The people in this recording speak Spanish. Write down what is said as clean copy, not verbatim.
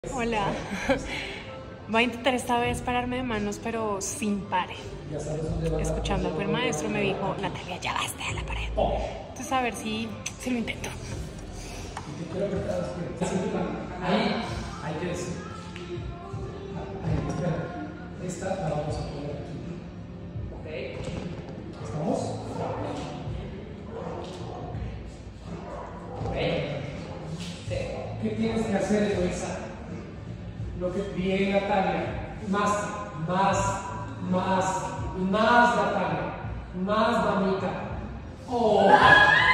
Hola. Voy a intentar esta vez pararme de manos, pero sin pare. Escuchando al buen maestro me dijo, Natalia, ya basta de la pared. Entonces a ver si lo intento. Ahí, hay que decir. Esta la vamos a poner aquí. ¿Ok? ¿Estamos? ¿Ok? ¿Qué tienes que hacer, Eloisa? Lo que bien, Natalia. Más, Natalia. Más, damita. Oh.